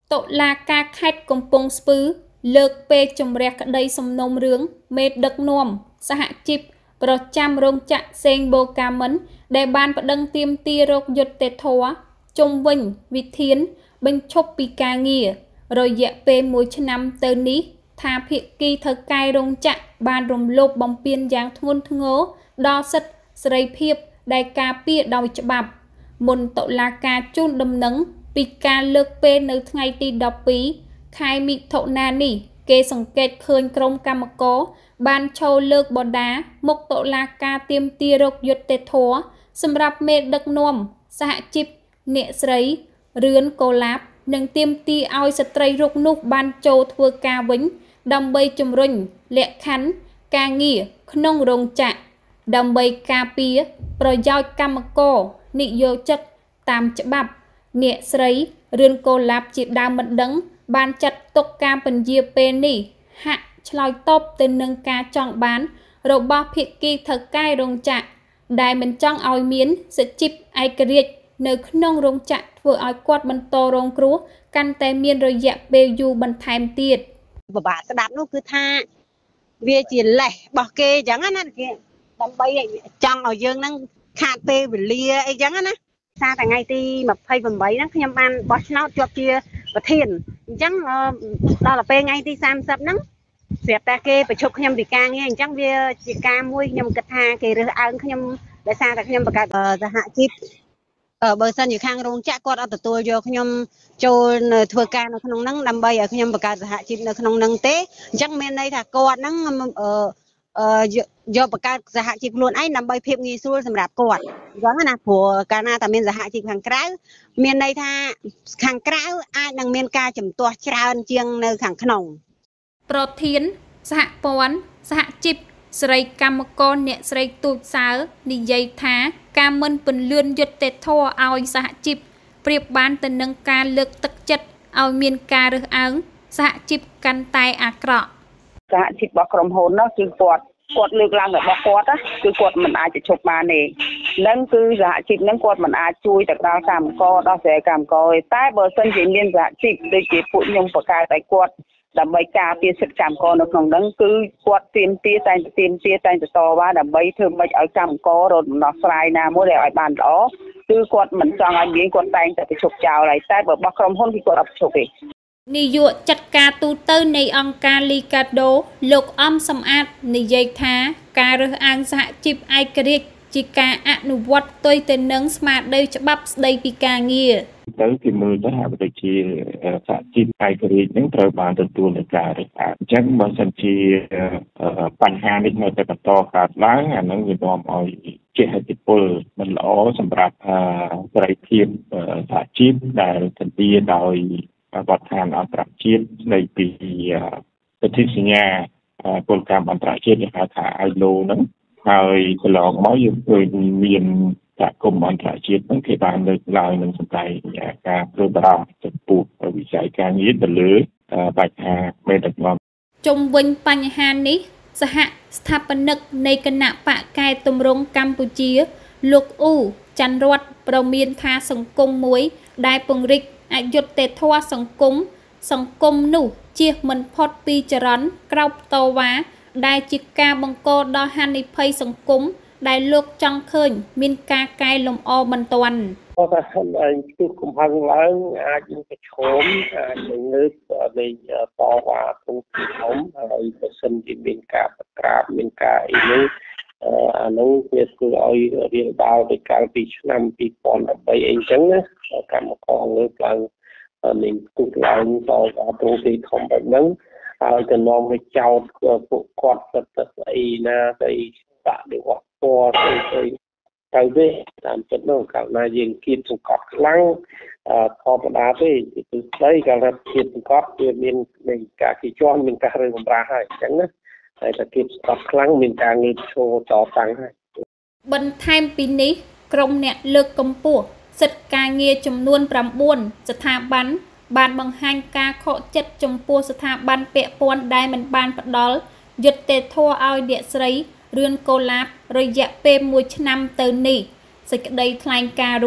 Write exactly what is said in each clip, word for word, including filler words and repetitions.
តុលាការខេត្តកំពង់ស្ពឺលើកពេលជំរះក្តីសំណុំរឿងមេដឹកនាំសហជីពប្រចាំរោងចក្រសេងបូកាមិនដែលបានប្តឹងទាមទាររកយុត្តិធម៌ជុំវិញវិធានបញ្ឈប់ពីការងាររយៈពេលមួយឆ្នាំទៅនេះថាភាគីថៅកែរោងចក្របានរំលោភបំពានយ៉ាងធ្ងន់ធ្ងរដល់សិទ្ធិសេរីភាពដែលការពារដោយច្បាប់មុនតុលាការជូនដំណឹងពីការលើកពេលនៅថ្ងៃទីដប់ពីរខែមិថុនានេះគេសង្កេតឃើញក្រុមកម្មករបានឈរលើកបដាមុខតុលាការទាមទាររកយុត្តិធម៌សម្រាប់មេដឹកនាំសហជីពអ្នកស្រីរឿនកូឡាបនិងទាមទារឲ្យស្ត្រីរុកនោះបានចូលធ្វើការវិញដើម្បីជំរុញលក្ខខណ្ឌការងារក្នុងរោងចក្រដើម្បីការពារប្រយោជន៍កម្មករនិយោជិតតាមច្បាប់អ្នកស្រីរឿនកូឡាបជាដើមមិនដឹងបានចាត់ទុកការពន្យាពេលនេះហាក់ឆ្លើយតបទៅនឹងការចង់បានរបស់ភាគីថៅកែរោងចក្រដែលមិនចង់ឲ្យមានសិទ្ធិឯករាជ្យនៅក្នុងរោងចក្រធ្វើឲ្យគាត់បន្តរងគ្រោះកាន់តែមានរយៈពេលយូរបន្ថែមទៀតពិបាកស្ដាប់នោះគឺថាវាជាលេសរបស់គេអញ្ចឹងណាគេដើម្បីចង់ឲ្យយើងហ្នឹងខាតពេលវេលាអីចឹងណាថាថ្ងៃទីម្ភៃប្រាំបីហ្នឹងខ្ញុំបានបោះឆ្នោតជាប់ជាប្រធានអញ្ចឹងដល់ទៅពេលថ្ងៃទីសាមសិបហ្នឹងស្រាប់តែគេប្រជុំខ្ញុំពីការងារអញ្ចឹងវាជាការមួយខ្ញុំគិតថាគេរើសអើងខ្ញុំដោយសារតែខ្ញុំបង្កើតសហជីពបើសិនជាខាងរោងចក្រគាត់អត់ទទួលយកខ្ញុំចូលធ្វើការនៅក្នុងហ្នឹងដើម្បីឲ្យខ្ញុំបង្កើតសហជីពនៅក្នុងហ្នឹងទេអញ្ចឹងមានន័យថាគាត់ហ្នឹងអឺយកបង្កើតសហជីពខ្លួនឯងដើម្បីភាពងាយស្រួលសម្រាប់គាត់អញ្ចឹងណាព្រោះកាលណាតែមានសហជីពខាងក្រៅមានន័យថាខាងក្រៅអាចនឹងមានការជំទាស់ច្រើនជាងនៅខាងក្នុងប្រធានសហព័ន្ធសហជីពស្រីកម្មករអ្នកស្រីទូចសើនិយាយថាការមិនពន្លឿនយុត្តិធម៌ឲ្យសហជីពប្រៀបបានទៅនឹងការលើកទឹកចិត្តឲ្យមានការរើសអើងសហជីពកាន់តែអាក្រក់សហជីពរបស់ក្រុមហ៊ុននោះគឺគាត់គាត់លើកឡើងរបស់គាត់ណាគឺគាត់មិនអាចទៅឈប់បានទេនឹងគឺសហជីពនឹងគាត់មិនអាចជួយទៅដល់កម្មករដល់ស្រែកម្មករទេតែបើសិនជាមានសហជីពដូចជាពួកខ្ញុំបង្កើតឲ្យគាត់ដើម្បីការពារសិទ្ធិកម្មករនៅក្នុងហ្នឹងគឺគាត់ទាមទារតែទាមទារតែតតវ៉ាដើម្បីធ្វើម៉េចឲ្យកម្មកររកដំណោះស្រាយណាមួយដែលឲ្យបានល្អគឺគាត់មិនចង់ឲ្យមានគាត់តែងតែប្រជុំចោលហើយតែបើរបស់ក្រុមហ៊ុនគឺគាត់អត់ប្រជុំទេនាយកចាត់ការទូទៅនៃអង្គការ Liga-do លោកអំសំអាតនិយាយថាការរើសអើងសហជីពឯករាជ្យជាការអនុវត្តផ្ទុយទៅនឹងស្មារតីច្បាប់ស្តីពីការងារទៅគេមើលទៅហាក់ដូចជាសហជីពឯករាជ្យនឹងត្រូវបានទទួលនូវការរើសអើងអញ្ចឹងបើសិនជាបញ្ហានេះនៅតែបន្តកើតឡើងអានឹងវានាំឲ្យជាហេតុផលមិនល្អសម្រាប់សេរីភាពសហជីពដែលធានាដោយបទដ្ឋានអន្តរជាតិស្តីពីសន្ធិសញ្ញាគោលការណ៍អន្តរជាតិគេហៅថា ไอ แอล โอ ហ្នឹងហើយកន្លងមកយើងឃើញមានសហគមន៍អន្តរជាតិហ្នឹងគេបានលើកឡើងនឹងសម្ដែងការព្រួយបារម្ភចំពោះវិស័យការងារទៅលើបញ្ហាមេដឹកនាំជុំវិញបញ្ហានេះសហស្ថាបនិកនៃគណៈបកកែតម្រង់កម្ពុជាលោកអ៊ូច័ន្ទរតប្រមានថាសង្គមមួយដែលពង្រីកអយុត្តិធម៌សង្គមសង្គមនោះជៀសមិនផុតពីចរន្តក្រោបតវ៉ាដែលជាការបង្កដល់ហានិភ័យសង្គមដែលលោកចង់ឃើញមានការកែលម្អបន្ទាន់គាត់ថាឯងគឺកំហឹងឡើងអាចនឹងប្រឈមអាចនឹងលើកនៃតវ៉ាទូទីធំហើយបើសិនជាមានការប្រក្រាបមានការអីនេះអានោះវាធ្វើឲ្យរៀងដាលទៅកាលពីឆ្នាំពីរពាន់ប្រាំបីអីចឹងណាកម្មករលើកឡើងនឹងទូកឡើងតវ៉ាទូទីធំបែបហ្នឹងហើយទៅនាំឲ្យចោតពួកគាត់ទៅស្អីណាទៅបដិវត្តពណ៌ទៅទៅទៅទេតាមចិត្តនោះកាលណាយើងគៀបសង្កត់ខ្លាំងធម្មតាទេគឺស្ដីកាលណាគៀបសង្កត់វាមានមានការគីជាន់មានការរើបំរាស់ហើយអញ្ចឹងណាតែតែគៀបសង្កត់ខ្លាំងមានការងើបឈរតតាំងហើយបន្ថែមពីនេះក្រុមអ្នកលើកកម្ពស់សិទ្ធិការងារចំនួនប្រាំបួនស្ថាប័នបានបង្ហាញការខកចិត្តចំពោះស្ថាប័នពាក់ព័ន្ធដែលមិនបានផ្ដល់យុត្តិធម៌ឲ្យអ្នកស្រីរឿនកូឡាបរយៈពេលមួយឆ្នាំទៅនេះសេចក្តីថ្លែងការណ៍រួម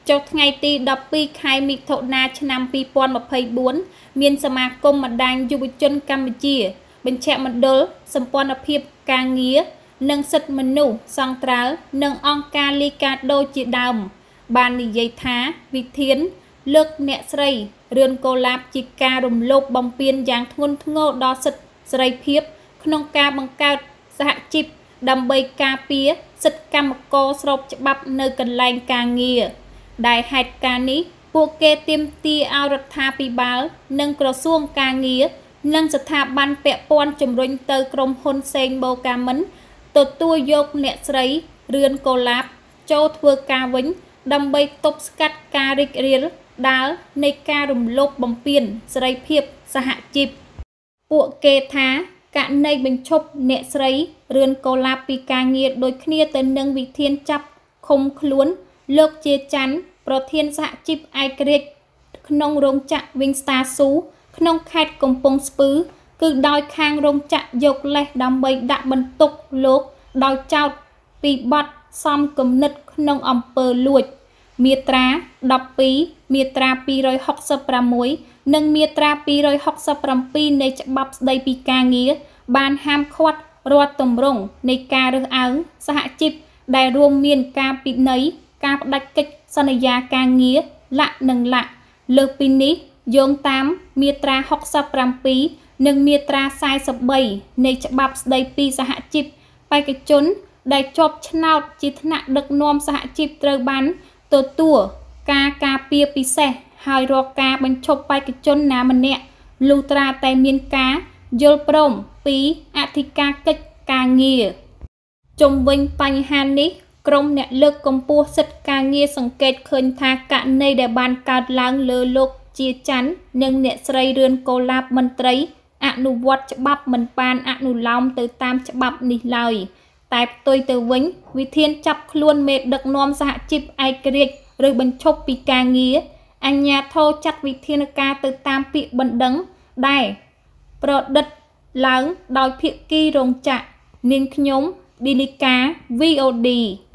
ចុះថ្ងៃទីដប់ពីរខែមិថុនាឆ្នាំពីរពាន់ម្ភៃបួនមានសមាគមបណ្ដាញយុវជនកម្ពុជាបញ្ជាក់មណ្ឌលសម្ព័ន្ធភាពការងារនិងសិទ្ធិមនុស្សសង្ត្រាល់និងអង្គការលីកាដូជាដើមបាននិយាយថាវិធានលើកអ្នកស្រីរឿនកូឡាបជាការរំលោភបំពានយ៉ាងធ្ងន់ធ្ងរដល់សិទ្ធិសេរីភាពក្នុងការបង្កើតសហជីពដើម្បីការពារសិទ្ធិកម្មករស្របច្បាប់នៅកន្លែងការងារដែលហេតុការណ៍នេះពួកគេទាមទារឲ្យរដ្ឋាភិបាលនិងក្រសួងការងារនិងស្ថាប័នពាក់ព័ន្ធជំរុញទៅក្រុមហ៊ុនសេងបូកាមិនទទួលយកអ្នកស្រីរឿនកូឡាបចូលធ្វើការវិញដើម្បីទប់ស្កាត់ការរីករាលដាលនៃការរំលោភបំពានសេរីភាពសហជីពពួកគេថាករណីបញ្ឈប់អ្នកស្រីរឿនកូឡាបពីការងារដូចគ្នាទៅនឹងវិធានចាប់ឃុំខ្លួនលោកជាច័ន្ទប្រធានសហជីពឯករាជ្យក្នុងរោងចក្រ Wingstar ស៊ូក្នុងខេត្តកំពង់ស្ពឺគឺដោយខាងរោងចក្រយកលេសដើម្បីដាក់បន្ទុកលោកដោយចោទពីបទសំគំនិតក្នុងអំពើលួចមាត្រាដប់ពីរមាត្រាពីររយហុកសិបប្រាំមួយនិងមាត្រាពីររយហុកសិបប្រាំពីរនៃច្បាប់ស្តីពីការងារបានហាមឃាត់រាល់ទម្រង់នៃការរើសអើងសហជីពដែលរួមមានការពិន័យការផ្ដាច់កិច្ចសន្យាការងារលក្ខនិងលក្ខលើសពីនេះយោងតាមមាត្រាហុកសិបប្រាំពីរនិងមាត្រាសែសិបបីនៃច្បាប់ស្តីពីសហជីពបេក្ខជនដែលជាប់ឆ្នោតជាថ្នាក់ដឹកនាំសហជីពត្រូវបានទទួលការការពារពិសេសហើយរកការបញ្ឈប់បេក្ខជនណាម្នាក់លុះត្រាតែមានការយល់ព្រមពីអធិការកិច្ចការងារជុំវិញបញ្ហានេះក្រុមអ្នកលើកកម្ពស់សិទ្ធិការងារសង្កេតឃើញថាករណីដែលបានកើតឡើងលើលោកជាច័ន្ទនិងអ្នកស្រីរឿនកូឡាបមន្ត្រីអនុវត្តច្បាប់មិនបានអនុលោមទៅតាមច្បាប់នេះឡើយតែផ្ទុយទៅវិញវិធានចាប់ខ្លួនមេដឹកនាំសហជីពឯករាជ្យឬបញ្ឈប់ពីការងារអាជ្ញាធរចាត់វិធានការទៅតាមពាក្យបណ្ដឹងដែលប្រឌិតឡើងដោយភាគីរោងចក្រនាងខ្ញុំឌីលីកា វី អូ ឌី